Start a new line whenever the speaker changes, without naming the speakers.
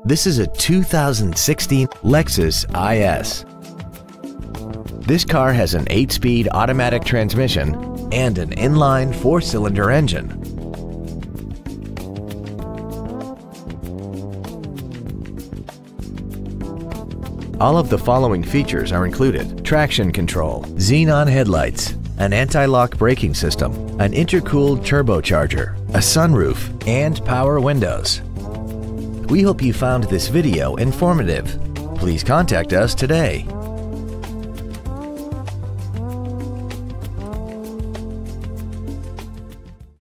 This is a 2016 Lexus IS. This car has an 8-speed automatic transmission and an inline 4-cylinder engine. All of the following features are included: traction control, xenon headlights, an anti-lock braking system, an intercooled turbocharger, a sunroof, and power windows. We hope you found this video informative. Please contact us today.